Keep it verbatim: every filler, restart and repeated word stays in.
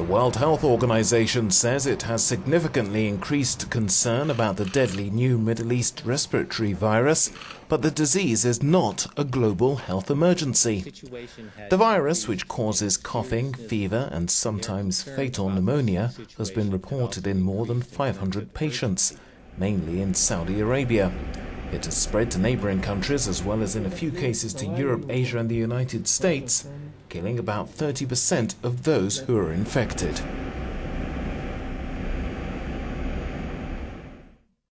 World Health Organization says it has significantly increased concern about the deadly new Middle East respiratory virus, but the disease is not a global health emergency. The virus, which causes coughing, fever and sometimes fatal pneumonia, has been reported in more than five hundred patients, mainly in Saudi Arabia. It has spread to neighbouring countries as well as in a few cases to Europe, Asia and the United States, killing about thirty percent of those who are infected.